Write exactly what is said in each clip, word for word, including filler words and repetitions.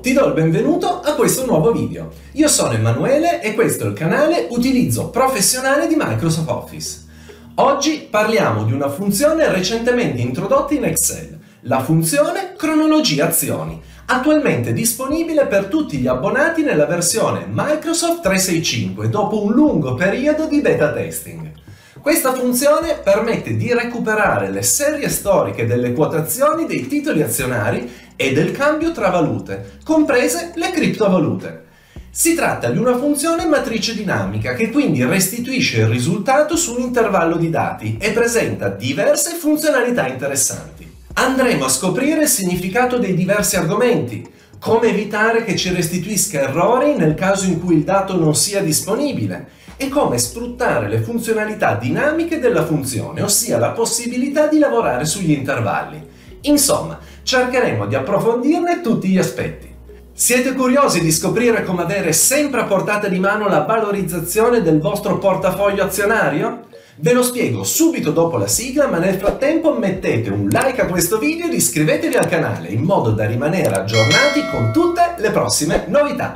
Ti do il benvenuto a questo nuovo video. Io sono Emanuele e questo è il canale Utilizzo Professionale di Microsoft Office. Oggi parliamo di una funzione recentemente introdotta in Excel, la funzione Cronologia Azioni, attualmente disponibile per tutti gli abbonati nella versione Microsoft trecentosessantacinque dopo un lungo periodo di beta testing. Questa funzione permette di recuperare le serie storiche delle quotazioni dei titoli azionari e del cambio tra valute, comprese le criptovalute. Si tratta di una funzione matrice dinamica che quindi restituisce il risultato su un intervallo di dati e presenta diverse funzionalità interessanti. Andremo a scoprire il significato dei diversi argomenti, come evitare che ci restituisca errori nel caso in cui il dato non sia disponibile e come sfruttare le funzionalità dinamiche della funzione, ossia la possibilità di lavorare sugli intervalli. Insomma, cercheremo di approfondirne tutti gli aspetti. Siete curiosi di scoprire come avere sempre a portata di mano la valorizzazione del vostro portafoglio azionario? Ve lo spiego subito dopo la sigla, ma nel frattempo mettete un like a questo video ed iscrivetevi al canale in modo da rimanere aggiornati con tutte le prossime novità.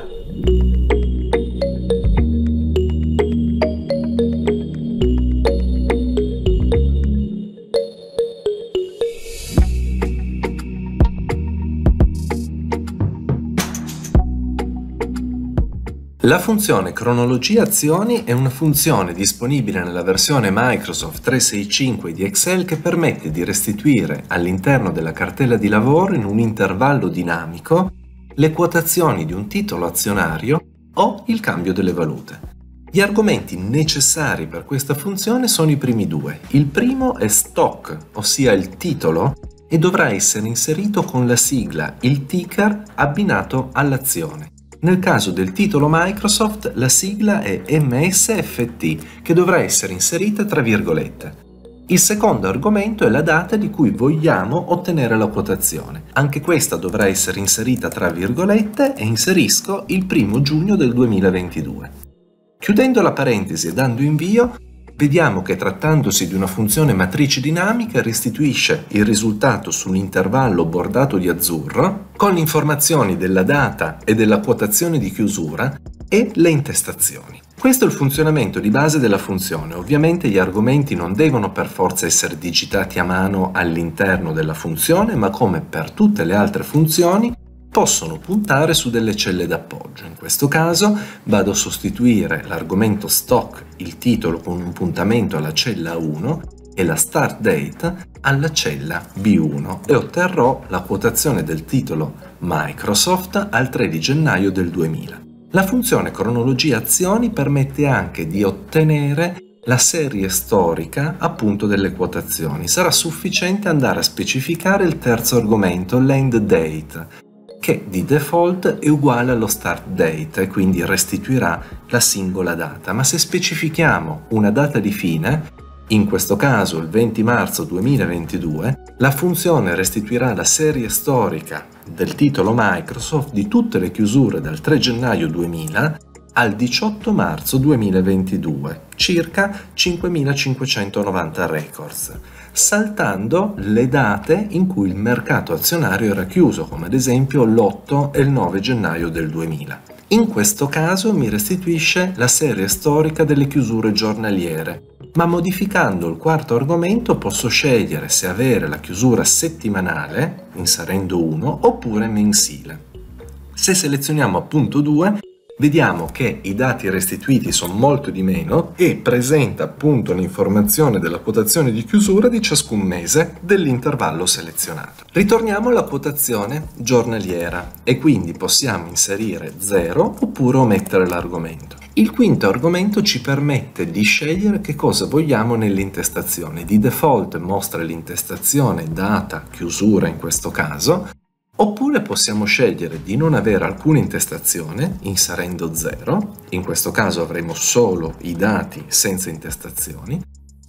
La funzione Cronologia Azioni è una funzione disponibile nella versione Microsoft trecentosessantacinque di Excel che permette di restituire all'interno della cartella di lavoro in un intervallo dinamico le quotazioni di un titolo azionario o il cambio delle valute. Gli argomenti necessari per questa funzione sono i primi due. Il primo è stock, ossia il titolo, e dovrà essere inserito con la sigla, il ticker, abbinato all'azione. Nel caso del titolo Microsoft, la sigla è M S F T, che dovrà essere inserita tra virgolette. Il secondo argomento è la data di cui vogliamo ottenere la quotazione. Anche questa dovrà essere inserita tra virgolette e inserisco il primo giugno del duemilaventidue. Chiudendo la parentesi e dando invio, vediamo che trattandosi di una funzione matrice dinamica restituisce il risultato su un intervallo bordato di azzurro con le informazioni della data e della quotazione di chiusura e le intestazioni. Questo è il funzionamento di base della funzione. Ovviamente gli argomenti non devono per forza essere digitati a mano all'interno della funzione, ma come per tutte le altre funzioni possono puntare su delle celle d'appoggio. In questo caso vado a sostituire l'argomento stock, il titolo, con un puntamento alla cella uno e la start date alla cella B uno e otterrò la quotazione del titolo Microsoft al tre di gennaio del duemila. La funzione Cronologia Azioni permette anche di ottenere la serie storica appunto delle quotazioni. Sarà sufficiente andare a specificare il terzo argomento, l'end date, che di default è uguale allo start date e quindi restituirà la singola data, ma se specifichiamo una data di fine, in questo caso il venti marzo duemilaventidue, la funzione restituirà la serie storica del titolo Microsoft di tutte le chiusure dal tre gennaio duemila al diciotto marzo duemilaventidue, circa cinquemilacinquecentonovanta records, saltando le date in cui il mercato azionario era chiuso, come ad esempio l'otto e il nove gennaio del duemila. In questo caso mi restituisce la serie storica delle chiusure giornaliere, ma modificando il quarto argomento posso scegliere se avere la chiusura settimanale, inserendo uno, oppure mensile. Se selezioniamo appunto due, vediamo che i dati restituiti sono molto di meno e presenta appunto l'informazione della quotazione di chiusura di ciascun mese dell'intervallo selezionato. Ritorniamo alla quotazione giornaliera e quindi possiamo inserire zero oppure omettere l'argomento. Il quinto argomento ci permette di scegliere che cosa vogliamo nell'intestazione. Di default mostra l'intestazione data chiusura in questo caso, oppure possiamo scegliere di non avere alcuna intestazione inserendo zero, in questo caso avremo solo i dati senza intestazioni,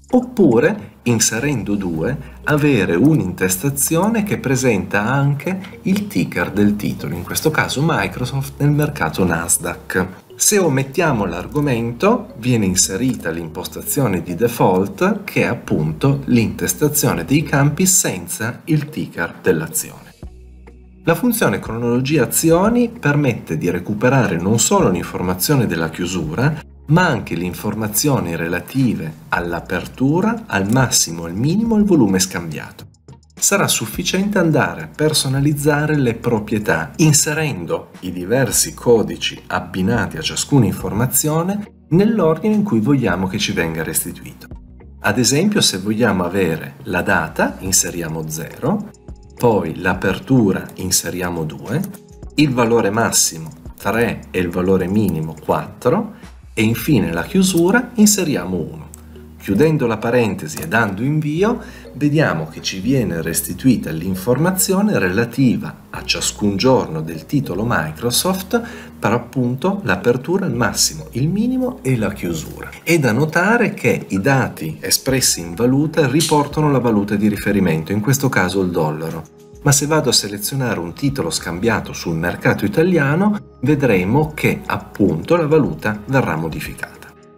oppure inserendo due avere un'intestazione che presenta anche il ticker del titolo, in questo caso Microsoft nel mercato Nasdaq. Se omettiamo l'argomento viene inserita l'impostazione di default che è appunto l'intestazione dei campi senza il ticker dell'azione. La funzione cronologia azioni permette di recuperare non solo l'informazione della chiusura, ma anche le informazioni relative all'apertura, al massimo, al minimo e al volume scambiato. Sarà sufficiente andare a personalizzare le proprietà, inserendo i diversi codici abbinati a ciascuna informazione nell'ordine in cui vogliamo che ci venga restituito. Ad esempio, se vogliamo avere la data, inseriamo zero, poi l'apertura inseriamo due, il valore massimo tre e il valore minimo quattro e infine la chiusura inseriamo uno. Chiudendo la parentesi e dando invio, vediamo che ci viene restituita l'informazione relativa a ciascun giorno del titolo Microsoft per appunto l'apertura, il massimo, il minimo e la chiusura. È da notare che i dati espressi in valuta riportano la valuta di riferimento, in questo caso il dollaro. Ma se vado a selezionare un titolo scambiato sul mercato italiano, vedremo che appunto la valuta verrà modificata.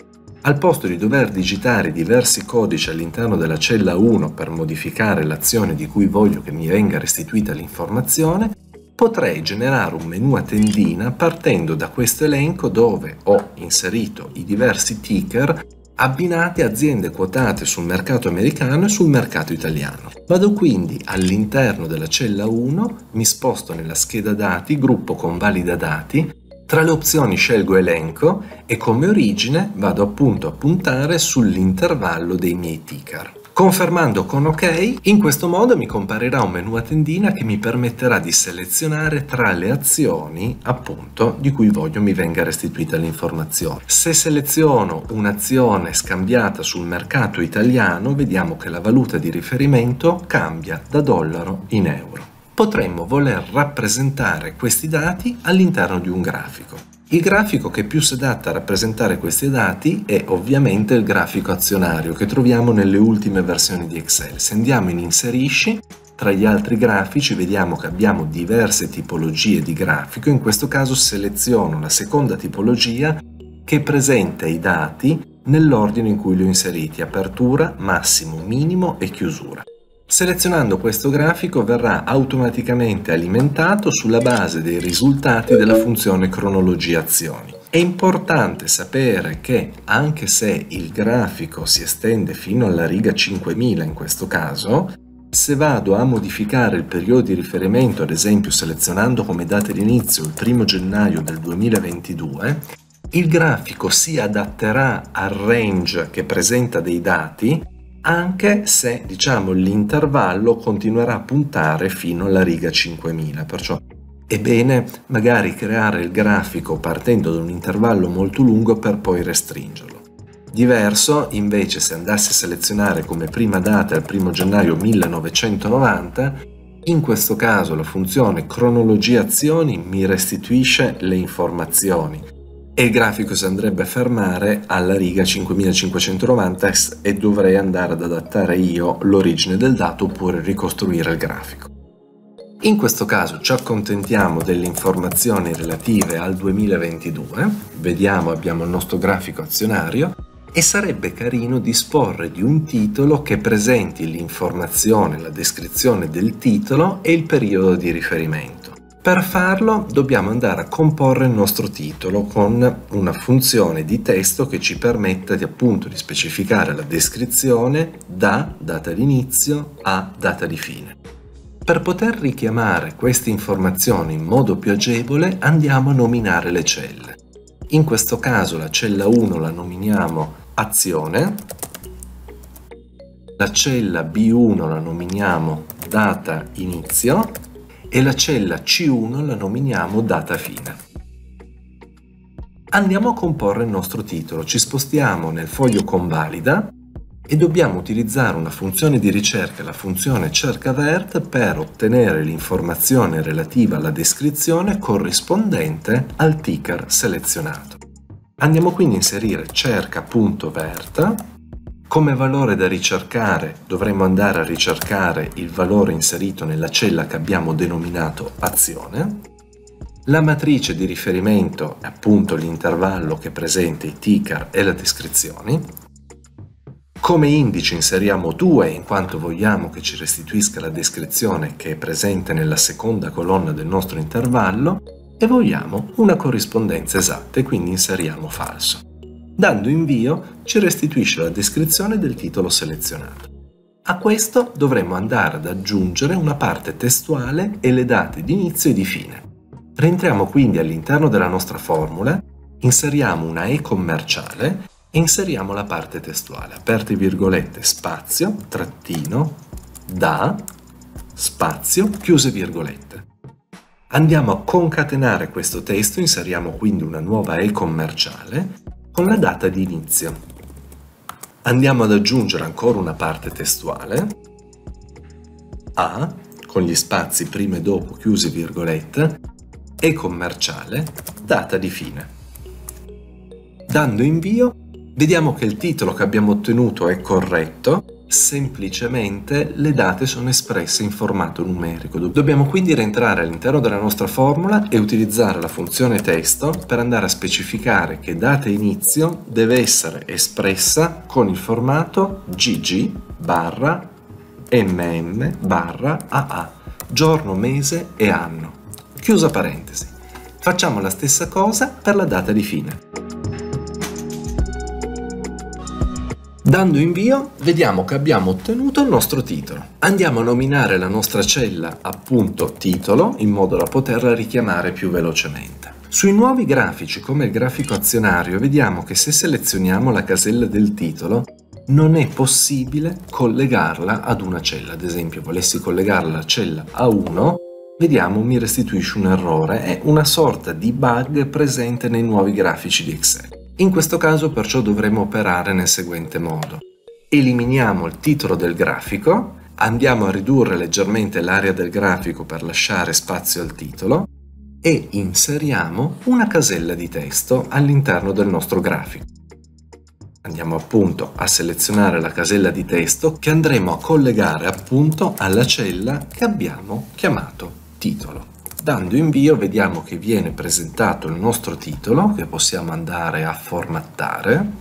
Al posto di dover digitare diversi codici all'interno della cella uno per modificare l'azione di cui voglio che mi venga restituita l'informazione, potrei generare un menu a tendina partendo da questo elenco dove ho inserito i diversi ticker abbinati a aziende quotate sul mercato americano e sul mercato italiano. Vado quindi all'interno della cella uno, mi sposto nella scheda dati, gruppo con valida dati, tra le opzioni scelgo elenco e come origine vado appunto a puntare sull'intervallo dei miei ticker. Confermando con OK, in questo modo mi comparirà un menu a tendina che mi permetterà di selezionare tra le azioni appunto di cui voglio mi venga restituita l'informazione. Se seleziono un'azione scambiata sul mercato italiano, vediamo che la valuta di riferimento cambia da dollaro in euro. Potremmo voler rappresentare questi dati all'interno di un grafico. Il grafico che più si adatta a rappresentare questi dati è ovviamente il grafico azionario che troviamo nelle ultime versioni di Excel. Se andiamo in Inserisci, tra gli altri grafici vediamo che abbiamo diverse tipologie di grafico. In questo caso seleziono la seconda tipologia che presenta i dati nell'ordine in cui li ho inseriti: apertura, massimo, minimo e chiusura. Selezionando questo grafico verrà automaticamente alimentato sulla base dei risultati della funzione cronologia azioni. È importante sapere che anche se il grafico si estende fino alla riga cinquemila in questo caso, se vado a modificare il periodo di riferimento, ad esempio selezionando come data di inizio il primo gennaio del duemilaventidue, il grafico si adatterà al range che presenta dei dati anche se, diciamo, l'intervallo continuerà a puntare fino alla riga cinquemila, perciò è bene magari creare il grafico partendo da un intervallo molto lungo per poi restringerlo. Diverso invece se andassi a selezionare come prima data il primo gennaio millenovecentonovanta, in questo caso la funzione cronologia azioni mi restituisce le informazioni e il grafico si andrebbe a fermare alla riga cinquemilacinquecentonovanta e dovrei andare ad adattare io l'origine del dato oppure ricostruire il grafico. In questo caso ci accontentiamo delle informazioni relative al duemilaventidue, vediamo abbiamo il nostro grafico azionario e sarebbe carino disporre di un titolo che presenti l'informazione, la descrizione del titolo e il periodo di riferimento. Per farlo dobbiamo andare a comporre il nostro titolo con una funzione di testo che ci permetta di, appunto, di specificare la descrizione da data di inizio a data di fine. Per poter richiamare queste informazioni in modo più agevole andiamo a nominare le celle. In questo caso la cella uno la nominiamo azione, la cella B uno la nominiamo data inizio e la cella C uno la nominiamo data fine. Andiamo a comporre il nostro titolo, ci spostiamo nel foglio convalida e dobbiamo utilizzare una funzione di ricerca, la funzione cercavert, per ottenere l'informazione relativa alla descrizione corrispondente al ticker selezionato. Andiamo quindi a inserire cerca.vert. Come valore da ricercare dovremo andare a ricercare il valore inserito nella cella che abbiamo denominato azione. La matrice di riferimento è appunto l'intervallo che presenta i ticker e le descrizioni. Come indice inseriamo due in quanto vogliamo che ci restituisca la descrizione che è presente nella seconda colonna del nostro intervallo e vogliamo una corrispondenza esatta e quindi inseriamo falso. Dando invio ci restituisce la descrizione del titolo selezionato. A questo dovremo andare ad aggiungere una parte testuale e le date di inizio e di fine. Rientriamo quindi all'interno della nostra formula, inseriamo una E commerciale e inseriamo la parte testuale, aperte virgolette, spazio, trattino, da, spazio, chiuse virgolette. Andiamo a concatenare questo testo, inseriamo quindi una nuova E commerciale con la data di inizio. Andiamo ad aggiungere ancora una parte testuale, A, con gli spazi prima e dopo chiusi virgolette, E commerciale, data di fine. Dando invio, vediamo che il titolo che abbiamo ottenuto è corretto, semplicemente le date sono espresse in formato numerico. Dobbiamo quindi rientrare all'interno della nostra formula e utilizzare la funzione testo per andare a specificare che data inizio deve essere espressa con il formato gg barra mm barra aa, giorno, mese e anno. Chiusa parentesi. Facciamo la stessa cosa per la data di fine. Dando invio, vediamo che abbiamo ottenuto il nostro titolo. Andiamo a nominare la nostra cella appunto titolo, in modo da poterla richiamare più velocemente. Sui nuovi grafici, come il grafico azionario, vediamo che se selezioniamo la casella del titolo, non è possibile collegarla ad una cella. Ad esempio, volessi collegarla alla cella A uno, vediamo mi restituisce un errore, è una sorta di bug presente nei nuovi grafici di Excel. In questo caso perciò dovremo operare nel seguente modo. Eliminiamo il titolo del grafico, andiamo a ridurre leggermente l'area del grafico per lasciare spazio al titolo e inseriamo una casella di testo all'interno del nostro grafico. Andiamo appunto a selezionare la casella di testo che andremo a collegare appunto alla cella che abbiamo chiamato titolo. Dando invio vediamo che viene presentato il nostro titolo che possiamo andare a formattare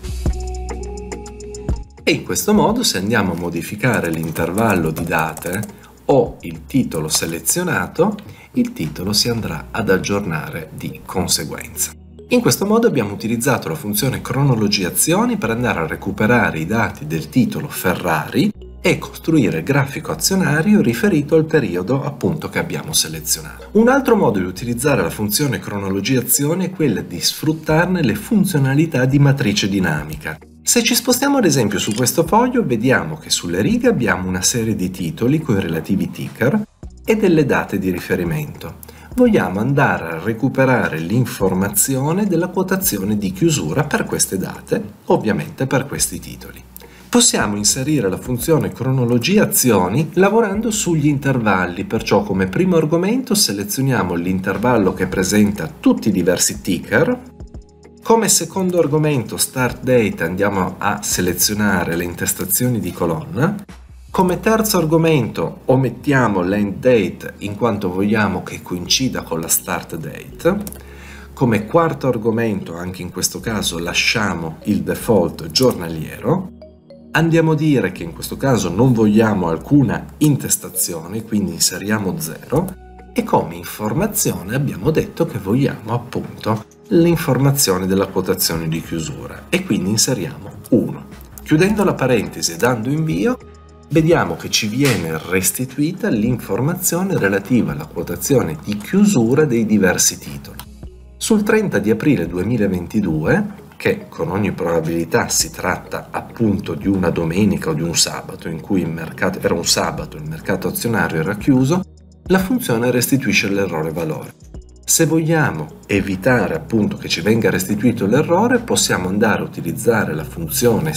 e in questo modo se andiamo a modificare l'intervallo di date o il titolo selezionato, il titolo si andrà ad aggiornare di conseguenza. In questo modo abbiamo utilizzato la funzione cronologia azioni per andare a recuperare i dati del titolo Ferrari e costruire il grafico azionario riferito al periodo appunto che abbiamo selezionato. Un altro modo di utilizzare la funzione cronologia azioni è quella di sfruttarne le funzionalità di matrice dinamica. Se ci spostiamo ad esempio su questo foglio vediamo che sulle righe abbiamo una serie di titoli con i relativi ticker e delle date di riferimento. Vogliamo andare a recuperare l'informazione della quotazione di chiusura per queste date, ovviamente per questi titoli. Possiamo inserire la funzione cronologia azioni lavorando sugli intervalli, perciò come primo argomento selezioniamo l'intervallo che presenta tutti i diversi ticker. Come secondo argomento start date andiamo a selezionare le intestazioni di colonna. Come terzo argomento omettiamo l'end date in quanto vogliamo che coincida con la start date. Come quarto argomento, anche in questo caso, lasciamo il default giornaliero. Andiamo a dire che in questo caso non vogliamo alcuna intestazione, quindi inseriamo zero e come informazione abbiamo detto che vogliamo appunto l'informazione della quotazione di chiusura e quindi inseriamo uno. Chiudendo la parentesi e dando invio, vediamo che ci viene restituita l'informazione relativa alla quotazione di chiusura dei diversi titoli. Sul trenta di aprile duemilaventidue, che con ogni probabilità si tratta appunto di una domenica o di un sabato in cui il mercato era un sabato, il mercato azionario era chiuso, la funzione restituisce l'errore valore. Se vogliamo evitare appunto che ci venga restituito l'errore, possiamo andare a utilizzare la funzione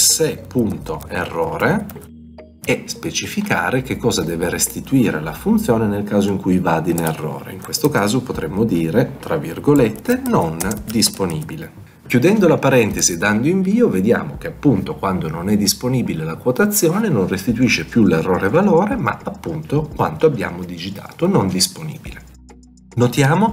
se.errore e specificare che cosa deve restituire la funzione nel caso in cui vada in errore. In questo caso potremmo dire, tra virgolette, non disponibile. Chiudendo la parentesi e dando invio, vediamo che appunto quando non è disponibile la quotazione non restituisce più l'errore valore, ma appunto quanto abbiamo digitato, non disponibile. Notiamo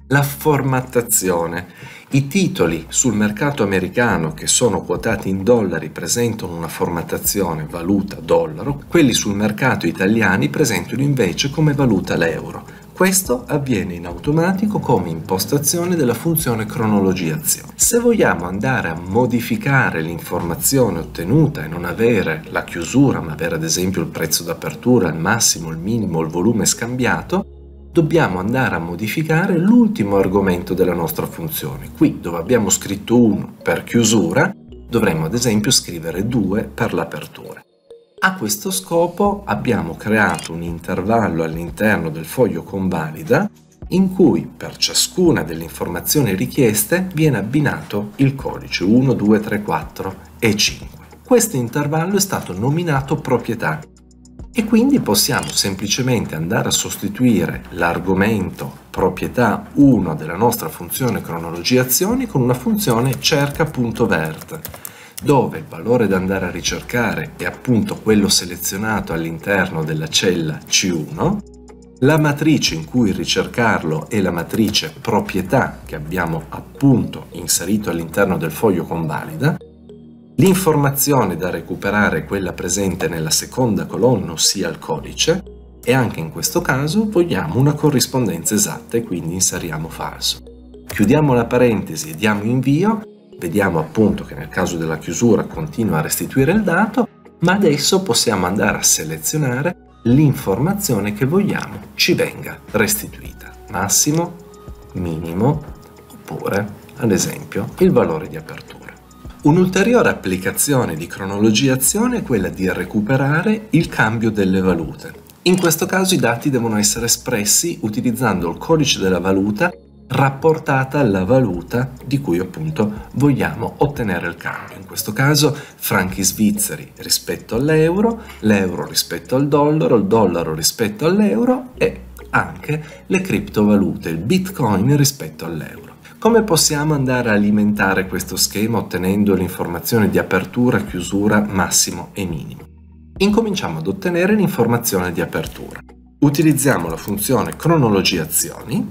La formattazione. I titoli sul mercato americano che sono quotati in dollari presentano una formattazione valuta dollaro, quelli sul mercato italiani presentano invece come valuta l'euro. Questo avviene in automatico come impostazione della funzione cronologia azioni. Se vogliamo andare a modificare l'informazione ottenuta e non avere la chiusura, ma avere ad esempio il prezzo d'apertura, il massimo, il minimo, il volume scambiato, dobbiamo andare a modificare l'ultimo argomento della nostra funzione. Qui, dove abbiamo scritto uno per chiusura, dovremmo ad esempio scrivere due per l'apertura. A questo scopo abbiamo creato un intervallo all'interno del foglio convalida in cui per ciascuna delle informazioni richieste viene abbinato il codice uno, due, tre, quattro e cinque. Questo intervallo è stato nominato proprietà. E quindi possiamo semplicemente andare a sostituire l'argomento proprietà uno della nostra funzione cronologia azioni con una funzione cerca.vert, dove il valore da andare a ricercare è appunto quello selezionato all'interno della cella C uno, la matrice in cui ricercarlo è la matrice proprietà che abbiamo appunto inserito all'interno del foglio convalida. L'informazione da recuperare è quella presente nella seconda colonna, ossia il codice, e anche in questo caso vogliamo una corrispondenza esatta e quindi inseriamo falso. Chiudiamo la parentesi e diamo invio, vediamo appunto che nel caso della chiusura continua a restituire il dato, ma adesso possiamo andare a selezionare l'informazione che vogliamo ci venga restituita, massimo, minimo, oppure ad esempio il valore di apertura. Un'ulteriore applicazione di cronologia azione è quella di recuperare il cambio delle valute. In questo caso i dati devono essere espressi utilizzando il codice della valuta rapportata alla valuta di cui appunto vogliamo ottenere il cambio. In questo caso franchi svizzeri rispetto all'euro, l'euro rispetto al dollaro, il dollaro rispetto all'euro e anche le criptovalute, il bitcoin rispetto all'euro. Come possiamo andare a alimentare questo schema ottenendo l'informazione di apertura, chiusura, massimo e minimo? Incominciamo ad ottenere l'informazione di apertura. Utilizziamo la funzione cronologia azioni.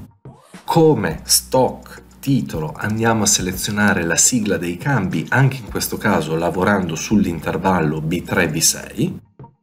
Come stock titolo andiamo a selezionare la sigla dei cambi, anche in questo caso lavorando sull'intervallo B tre B sei.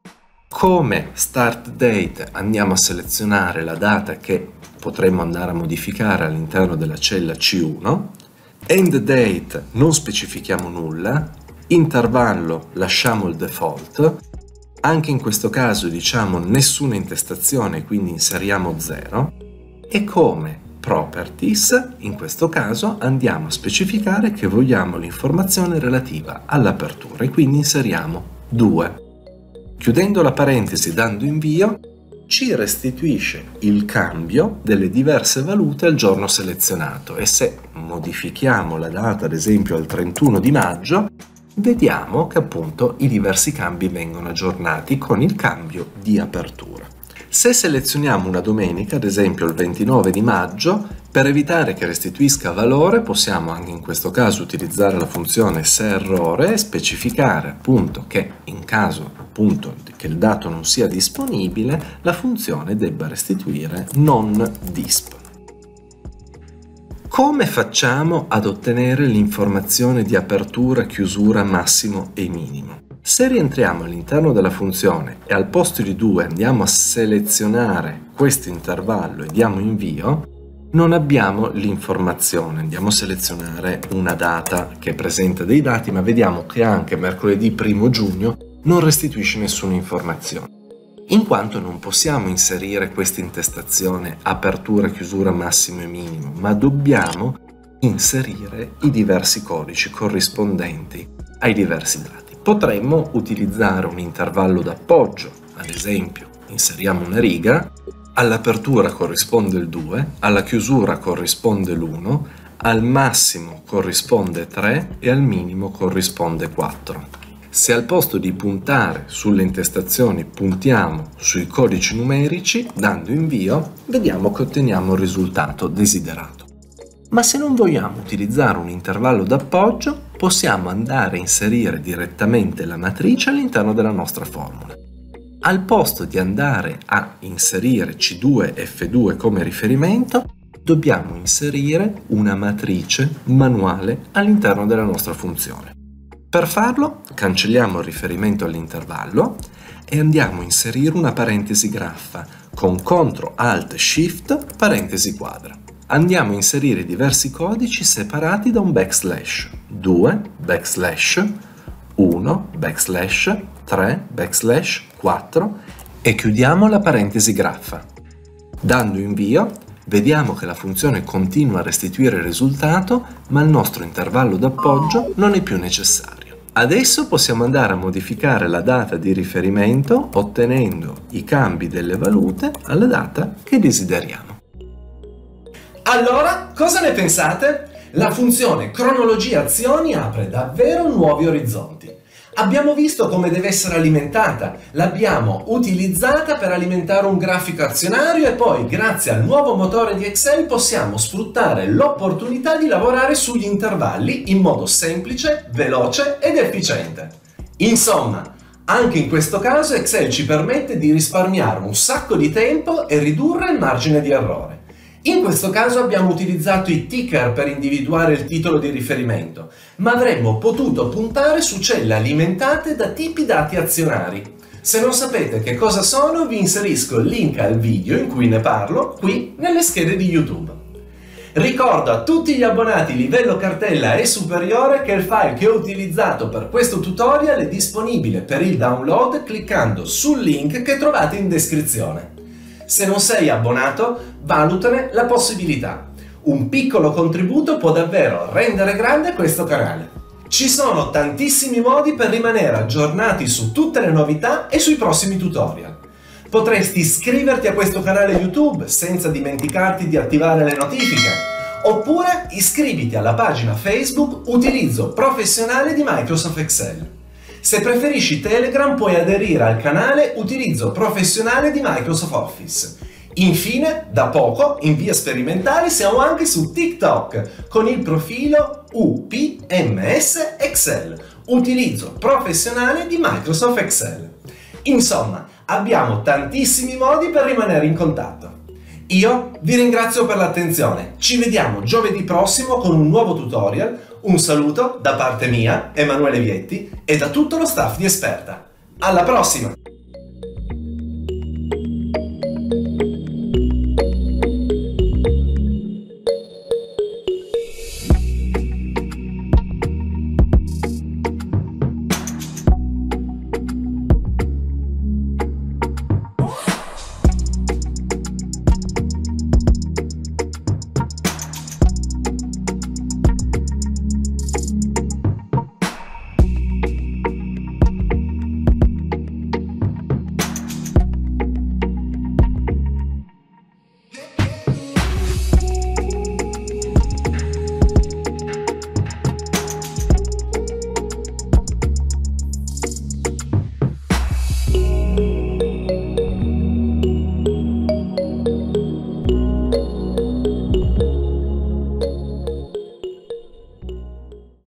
Come start date andiamo a selezionare la data che potremmo andare a modificare all'interno della cella C uno, end date non specifichiamo nulla, intervallo lasciamo il default, anche in questo caso diciamo nessuna intestazione, quindi inseriamo zero, e come properties in questo caso andiamo a specificare che vogliamo l'informazione relativa all'apertura e quindi inseriamo due. Chiudendo la parentesi e dando invio, ci restituisce il cambio delle diverse valute al giorno selezionato e se modifichiamo la data ad esempio al trentuno di maggio vediamo che appunto i diversi cambi vengono aggiornati con il cambio di apertura. Se selezioniamo una domenica, ad esempio il ventinove di maggio, per evitare che restituisca valore possiamo anche in questo caso utilizzare la funzione se errore e specificare appunto che in caso appunto che il dato non sia disponibile la funzione debba restituire non disp. Come facciamo ad ottenere l'informazione di apertura, chiusura, massimo e minimo? Se rientriamo all'interno della funzione e al posto di due andiamo a selezionare questo intervallo e diamo invio, non abbiamo l'informazione. Andiamo a selezionare una data che presenta dei dati, ma vediamo che anche mercoledì primo giugno non restituisce nessuna informazione, in quanto non possiamo inserire questa intestazione apertura, chiusura, massimo e minimo, ma dobbiamo inserire i diversi codici corrispondenti ai diversi dati. Potremmo utilizzare un intervallo d'appoggio, ad esempio inseriamo una riga, all'apertura corrisponde il due, alla chiusura corrisponde l'uno, al massimo corrisponde tre e al minimo corrisponde quattro. Se al posto di puntare sulle intestazioni puntiamo sui codici numerici, dando invio, vediamo che otteniamo il risultato desiderato. Ma se non vogliamo utilizzare un intervallo d'appoggio, possiamo andare a inserire direttamente la matrice all'interno della nostra formula. Al posto di andare a inserire C due F due come riferimento, dobbiamo inserire una matrice manuale all'interno della nostra funzione. Per farlo, cancelliamo il riferimento all'intervallo e andiamo a inserire una parentesi graffa con control alt shift parentesi quadra. Andiamo a inserire diversi codici separati da un backslash, due, backslash, uno, backslash, tre, backslash, quattro e chiudiamo la parentesi graffa. Dando invio, vediamo che la funzione continua a restituire il risultato, ma il nostro intervallo d'appoggio non è più necessario. Adesso possiamo andare a modificare la data di riferimento ottenendo i cambi delle valute alla data che desideriamo. Allora, cosa ne pensate? La funzione cronologia azioni apre davvero nuovi orizzonti. Abbiamo visto come deve essere alimentata, l'abbiamo utilizzata per alimentare un grafico azionario e poi, grazie al nuovo motore di Excel, possiamo sfruttare l'opportunità di lavorare sugli intervalli in modo semplice, veloce ed efficiente. Insomma, anche in questo caso Excel ci permette di risparmiare un sacco di tempo e ridurre il margine di errore. In questo caso abbiamo utilizzato i ticker per individuare il titolo di riferimento, ma avremmo potuto puntare su celle alimentate da tipi dati azionari. Se non sapete che cosa sono, vi inserisco il link al video in cui ne parlo qui nelle schede di YouTube. Ricordo a tutti gli abbonati livello cartella e superiore che il file che ho utilizzato per questo tutorial è disponibile per il download cliccando sul link che trovate in descrizione. Se non sei abbonato, valutane la possibilità. Un piccolo contributo può davvero rendere grande questo canale. Ci sono tantissimi modi per rimanere aggiornati su tutte le novità e sui prossimi tutorial. Potresti iscriverti a questo canale YouTube senza dimenticarti di attivare le notifiche, oppure iscriviti alla pagina Facebook Utilizzo Professionale di Microsoft Excel. Se preferisci Telegram puoi aderire al canale Utilizzo Professionale di Microsoft Office. Infine, da poco, in via sperimentale, siamo anche su TikTok con il profilo U P M S Excel, Utilizzo Professionale di Microsoft Excel. Insomma, abbiamo tantissimi modi per rimanere in contatto. Io vi ringrazio per l'attenzione, ci vediamo giovedì prossimo con un nuovo tutorial. Un saluto da parte mia, Emanuele Vietti, e da tutto lo staff di Esperta. Alla prossima!